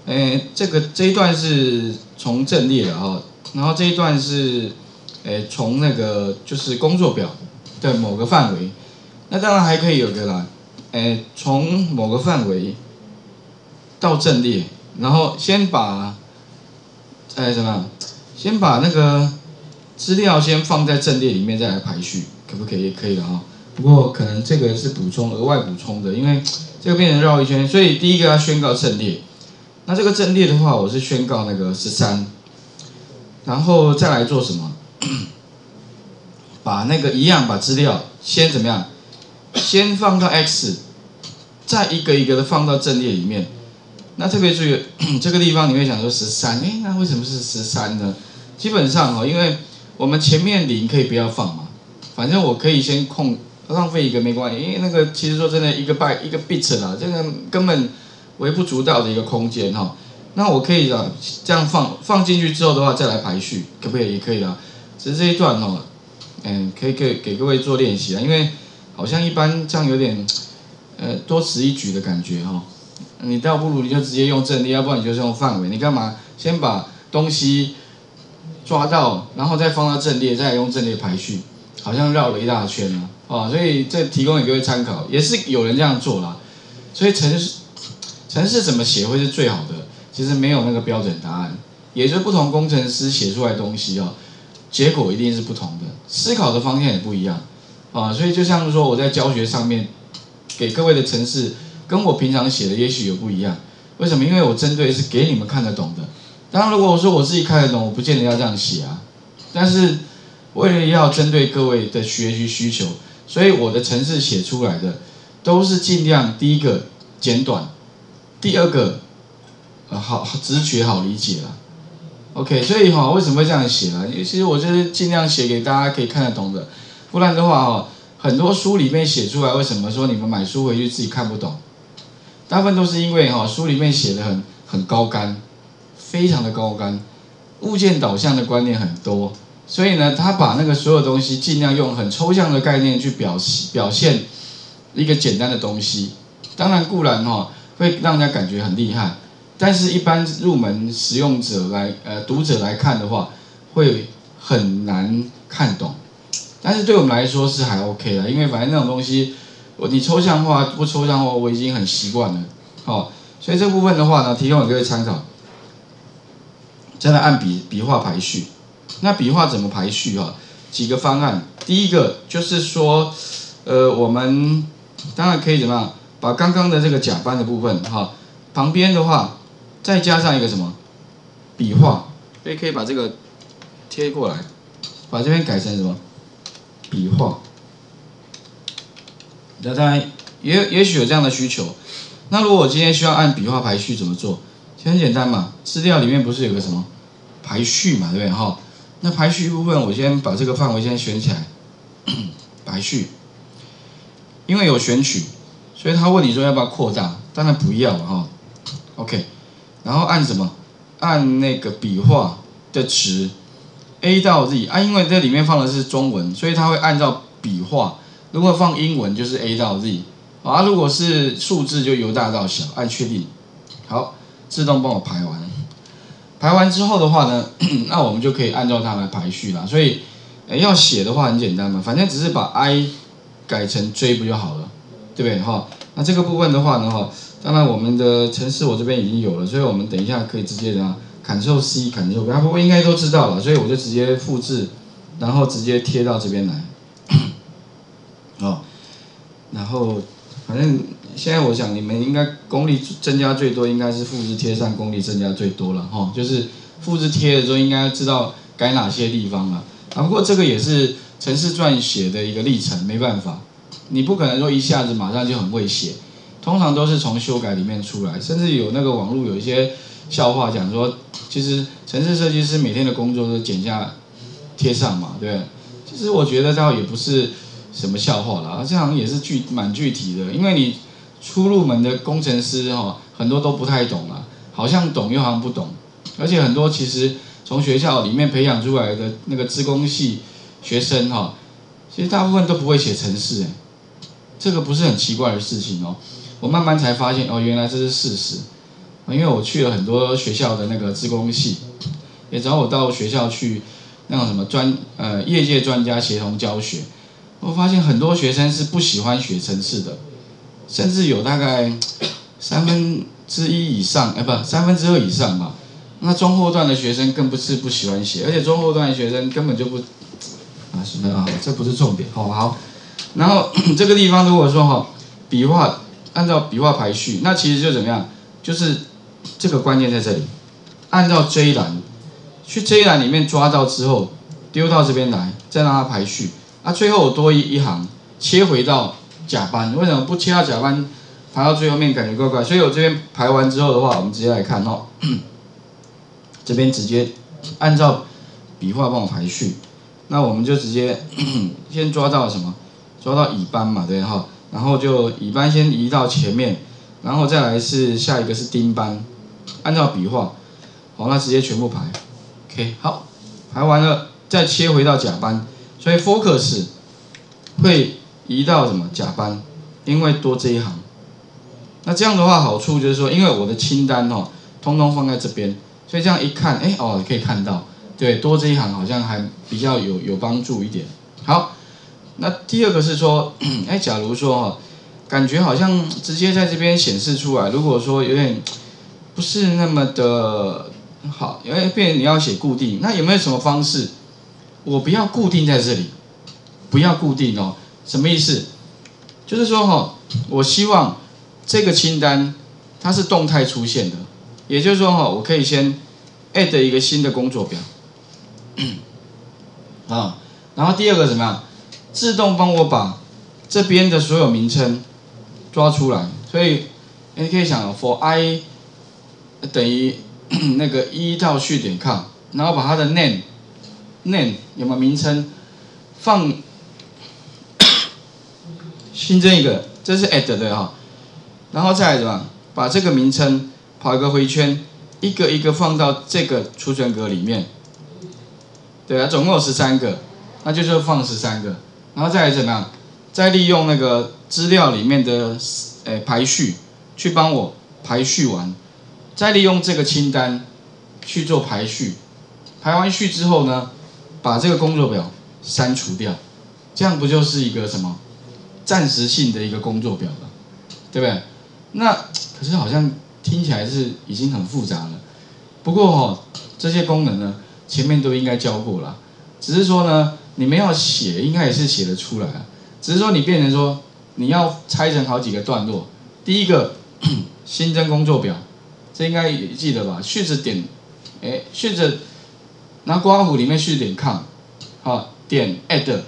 这一段是从阵列的哈，然后这一段是从那个就是工作表的某个范围，那当然还可以有个啦，从某个范围到阵列，然后先把先把那个资料先放在阵列里面再来排序，可不可以？也可以的哈。不过可能这个是额外补充的，因为这个变成绕一圈，所以第一个要宣告阵列。那这个阵列的话，我是宣告那个13，然后再来做什么？把那个一样把资料先怎么样？先放到 X， 再一个一个的放到阵列里面。那特别注意这个地方，你会想说13，那为什么是13呢？基本上因为我们前面0可以不要放嘛，反正我可以先浪费一个没关系，因为那个其实说真的一个 bit 啦，这个根本微不足道的一个空间哈。那我可以这样放进去之后的话，再来排序，可不可以？也可以啦。只是这一段可以给各位做练习啊，因为好像一般这样有点多此一举的感觉哈。你倒不如你就直接用阵列，要不然你就是用范围。你干嘛先把东西抓到，然后再放到阵列，再用阵列排序，好像绕了一大圈了所以这提供给各位参考，也是有人这样做啦。所以程式怎么写会是最好的？其实没有那个标准答案，也就是不同工程师写出来的东西结果一定是不同的，思考的方向也不一样所以就像说我在教学上面给各位的程式，跟我平常写的也许有不一样。为什么？因为我针对是给你们看得懂的。当然，如果我说我自己看得懂，我不见得要这样写啊。但是为了要针对各位的学习需求，所以我的程式写出来的都是尽量第一个简短，第二个好直觉好理解啦。OK， 所以为什么会这样写啦？因为其实我就是尽量写给大家可以看得懂的，不然的话很多书里面写出来，为什么说你们买书回去自己看不懂？大部分都是因为书里面写的很高竿，非常的高竿，物件导向的观念很多，所以呢，他把那个所有东西尽量用很抽象的概念去表现一个简单的东西。当然固然会让人家感觉很厉害，但是一般入门使用者读者来看的话，会很难看懂。但是对我们来说是还 OK 啦，因为反正那种东西，你抽象化不抽象化，我已经很习惯了。所以这部分的话呢，提供给各位参考。再来按笔画排序，那笔画怎么排序几个方案。第一个就是说，我们当然可以怎么样，把刚刚的这个甲班的部分旁边的话再加上一个什么笔画，所以可以把这个贴过来，把这边改成什么笔画。那当然也许有这样的需求。那如果我今天需要按笔画排序怎么做？其实很简单嘛，资料里面不是有个什么排序嘛，对不对那排序部分我先把这个范围先选起来，排序。因为有选取，所以他问你说要不要扩大，当然不要OK， 然后按什么？按那个笔画的值 A 到 Z 因为这里面放的是中文，所以它会按照笔画。如果放英文就是 A 到 Z，如果是数字就由大到小，按确定。好，自动帮我排完。排完之后的话呢，那我们就可以按照它来排序啦。所以，要写的话很简单嘛，反正只是把 I 改成 J 不就好了，对不对那这个部分的话呢当然我们的程式我这边已经有了，所以我们等一下可以直接Ctrl C Ctrl V， 不过应该都知道了，所以我就直接复制，然后直接贴到这边来。然后反正现在我想你们应该功力增加最多，应该是复制贴上功力增加最多了就是复制贴的时候应该知道改哪些地方了不过这个也是程式撰写的一个历程，没办法，你不可能说一下子马上就很会写，通常都是从修改里面出来，甚至有那个网络有一些笑话讲说，其实程式设计师每天的工作都剪下贴上嘛，对不对？其实我觉得倒也不是什么笑话啦，这好像也是蛮具体的，因为你初入门的工程师很多都不太懂啦，好像懂又好像不懂，而且很多其实从学校里面培养出来的那个资工系学生其实大部分都不会写程式这个不是很奇怪的事情我慢慢才发现原来这是事实因为我去了很多学校的那个资工系，也找我到学校去那种什么业界专家协同教学。我发现很多学生是不喜欢学程式的，甚至有大概1/3以上，不2/3以上吧。那中后段的学生更不是不喜欢写，而且中后段的学生根本就不这不是重点好。然后这个地方如果说笔画按照笔画排序，那其实就怎么样？就是这个关键在这里，按照 J 栏去 J 栏里面抓到之后，丢到这边来，再让它排序。最后我多一行切回到甲班，为什么不切到甲班排到最后面？感觉怪怪。所以我这边排完之后的话，我们直接来看这边直接按照笔画帮我排序。那我们就直接先抓到什么？抓到乙班嘛，对哈。然后就乙班先移到前面，然后再来是下一个是丁班，按照笔画，那直接全部排。OK， 好，排完了再切回到甲班。所以 focus 会移到什么甲班，因为多这一行。那这样的话好处就是说，因为我的清单通通放在这边，所以这样一看，可以看到，对，多这一行好像还比较有帮助一点。好，那第二个是说，假如说感觉好像直接在这边显示出来，如果说有点不是那么的好，因为变成你要写固定，那有没有什么方式？我不要固定在这里，不要固定什么意思？就是说我希望这个清单它是动态出现的，也就是说我可以先 add 一个新的工作表，然后第二个怎么样？自动帮我把这边的所有名称抓出来，所以你可以想for i 等于那个1到序点 com， 然后把它的 name 有没有名称放新增一个，这是 add 的然后再来怎么把这个名称跑一个回圈，一个一个放到这个储存格里面，对总共有13个，那就是放13个，然后再来怎么样？再利用那个资料里面的排序去帮我排序完，再利用这个清单去做排序，排完序之后呢？把这个工作表删除掉，这样不就是一个什么暂时性的一个工作表了，对不对？那可是好像听起来是已经很复杂了。不过这些功能呢，前面都应该教过了，只是说呢，你们要写，应该也是写得出来啊。只是说你变成说你要拆成好几个段落。第一个新增工作表，这应该也记得吧？序子点，序子。然后括弧里面序点 com， 点 add，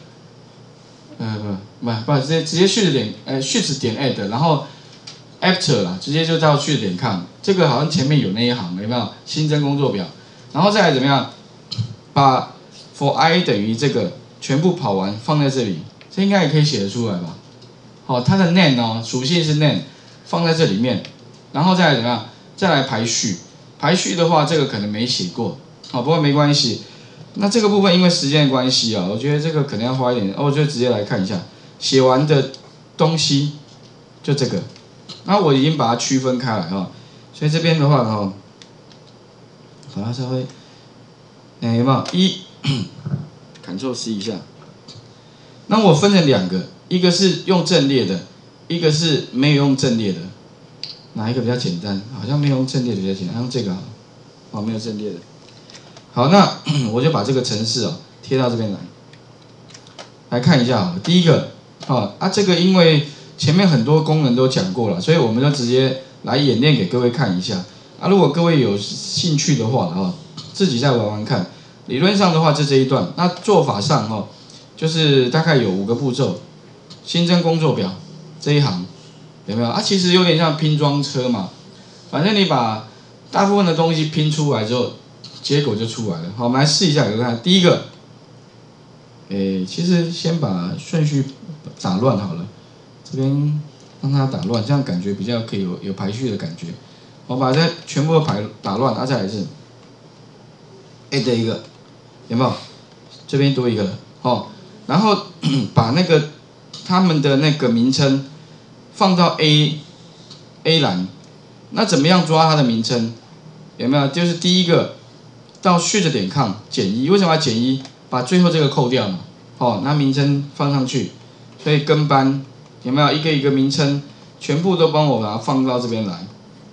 直接序子点序子点 add， 然后 after 啦，直接就到序点 com， 这个好像前面有那一行有没有？新增工作表，然后再来怎么样？把 for i 等于这个全部跑完放在这里，这应该也可以写得出来吧？它的 name 属性是 name， 放在这里面，然后再来怎么样？再来排序，排序的话这个可能没写过。不过没关系。那这个部分因为时间的关系我觉得这个可能要花一点，我就直接来看一下写完的东西，就这个。然后我已经把它区分开来所以这边的话把它稍微，有没有Ctrl C 一下？那我分成2个，一个是用阵列的，一个是没有用阵列的。哪一个比较简单？好像没有用阵列的比较简单，用这个没有阵列的。好，那我就把这个程式贴到这边来看一下第一个这个因为前面很多功能都讲过了，所以我们就直接来演练给各位看一下如果各位有兴趣的话自己再玩玩看。理论上的话就这一段，那做法上就是大概有5个步骤。新增工作表这一行有没有其实有点像拼装车嘛，反正你把大部分的东西拼出来之后，结果就出来了。好，我们来试一下给大家看。第一个，其实先把顺序打乱好了，这边让它打乱，这样感觉比较可以有排序的感觉。我把这全部都打乱，再来是 add 一个，有没有？这边多一个了然后把那个他们的那个名称放到 A 栏， 那怎么样抓它的名称？有没有？就是第一个到shift点 com 减1，为什么要减1？把最后这个扣掉嘛。那名称放上去，所以跟班有没有一个一个名称全部都帮我把它放到这边来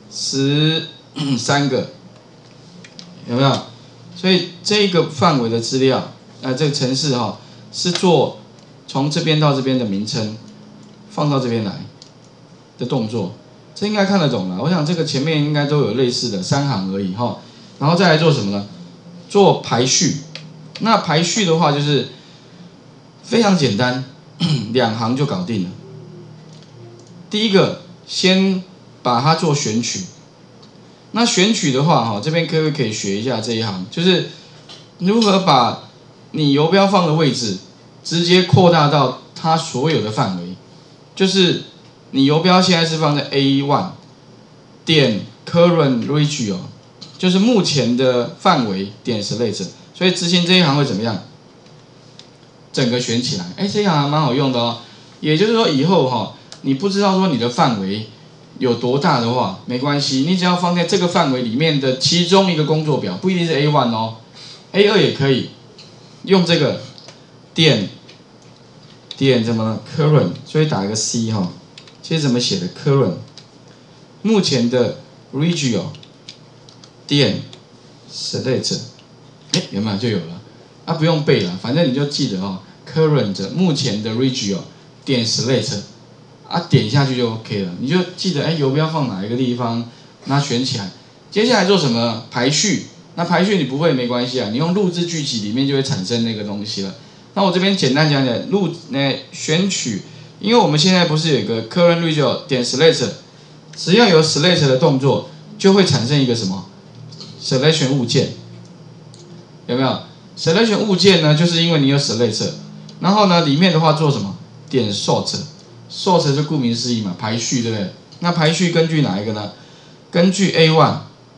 ，13个，有没有？所以这个范围的资料，这个程式是做从这边到这边的名称放到这边来的动作，这应该看得懂了。我想这个前面应该都有类似的3行而已然后再来做什么呢？做排序。那排序的话就是非常简单，2行就搞定了。第一个，先把它做选取。那选取的话，这边各位可以学一下这一行，就是如何把你游标放的位置直接扩大到它所有的范围。就是你游标现在是放在 A1 点 current region， 就是目前的范围点 select， 所以执行这一行会怎么样？整个选起来，这一行还蛮好用的也就是说以后你不知道说你的范围有多大的话，没关系，你只要放在这个范围里面的其中一个工作表，不一定是 A1 A2 也可以，用这个点怎么了 current， 所以打一个 C 其实怎么写的 current， 目前的 region 点 select， 有没有就有了不用背了，反正你就记得current 目前的 region 点 select。点下去就 OK 了，你就记得游标放哪一个地方，那选起来。接下来做什么？排序。那排序你不会没关系你用录制句集里面就会产生那个东西了。那我这边简单讲讲选取，因为我们现在不是有一个 current region 点 select， 只要有 select 的动作，就会产生一个什么 selection 物件，有没有 ？selection 物件呢，就是因为你有 select， 然后呢里面的话做什么？点 sort。sort 就顾名思义嘛，排序对不对？那排序根据哪一个呢？根据 A1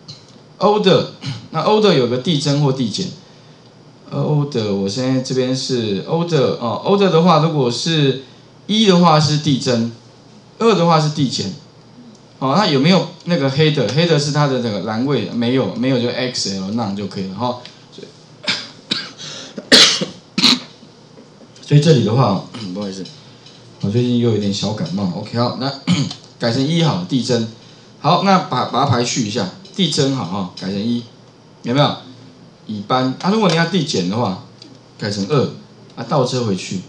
order， 那 order 有个递增或递减。order 我现在这边是 order，order 的话，如果是1的话是递增，2的话是递减。那有没有那个 header？header 是它的那个栏位，没有就 XL 那就可以了所以这里的话，不好意思。我最近又有点小感冒 ，OK 好，那改成1好，递增。好，那把它排序一下，递增好改成1，有没有？乙班如果你要递减的话，改成2，倒车回去，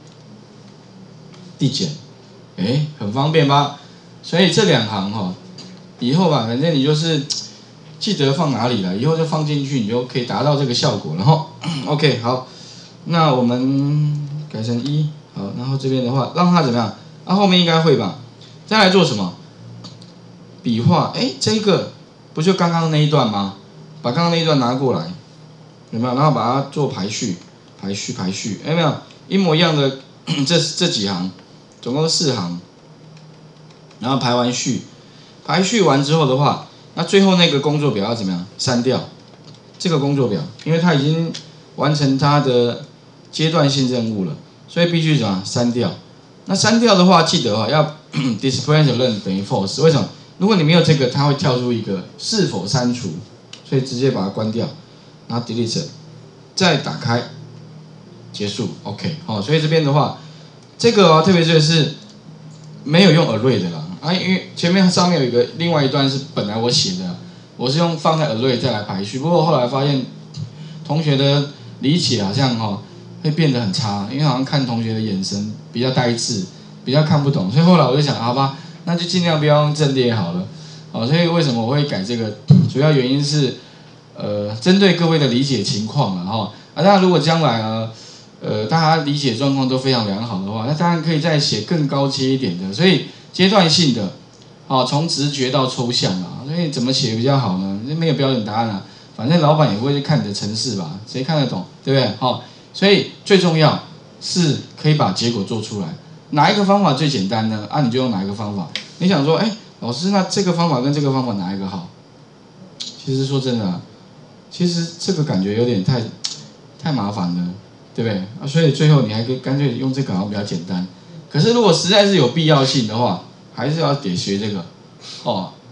递减，很方便吧？所以这2行以后吧，反正你就是记得放哪里了，以后就放进去，你就可以达到这个效果了OK 好，那我们改成1。好，然后这边的话，让它怎么样？后面应该会吧。再来做什么？笔画，这个不就刚刚那一段吗？把刚刚那一段拿过来，有没有？然后把它做排序，有没有？一模一样的这几行，总共4行。然后排完序，排序完之后的话，那最后那个工作表要怎么样？删掉这个工作表，因为它已经完成它的阶段性任务了。所以必须怎么删掉？那删掉的话，记得要display none 等于 false。为什么？如果你没有这个，它会跳出一个是否删除，所以直接把它关掉，然后 delete， 再打开，结束 ，OK。所以这边的话，这个特别是没有用 array 的啦因为前面上面有另外一段是本来我写的，我是用放在 array 再来排序，不过后来发现同学的理解好像会变得很差，因为好像看同学的眼神比较呆滞，比较看不懂，所以后来我就想，好吧，那就尽量不要用阵列好了。所以为什么我会改这个？主要原因是，针对各位的理解情况了当然，如果将来大家理解状况都非常良好的话，那当然可以再写更高阶一点的。所以阶段性的，从直觉到抽象所以怎么写比较好呢？没有标准答案反正老板也不会去看你的程式吧，谁看得懂，对不对？所以最重要是可以把结果做出来。哪一个方法最简单呢？你就用哪一个方法。你想说，老师，那这个方法跟这个方法哪一个好？其实说真的其实这个感觉有点太麻烦了，对不对？所以最后你还可以干脆用这个好像比较简单。可是如果实在是有必要性的话，还是要得学这个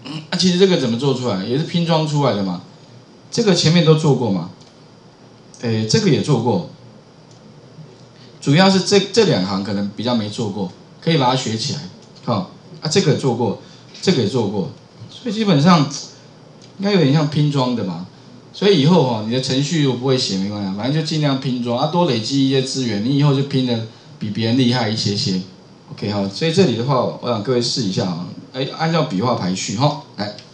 其实这个怎么做出来，也是拼装出来的嘛。这个前面都做过嘛，这个也做过，主要是这2行可能比较没做过，可以把它学起来。好，这个也做过，这个也做过，所以基本上应该有点像拼装的嘛。所以以后你的程序我不会写没关系，反正就尽量拼装多累积一些资源，你以后就拼得比别人厉害一些。OK 好，所以这里的话，我想各位试一下按照笔画排序来。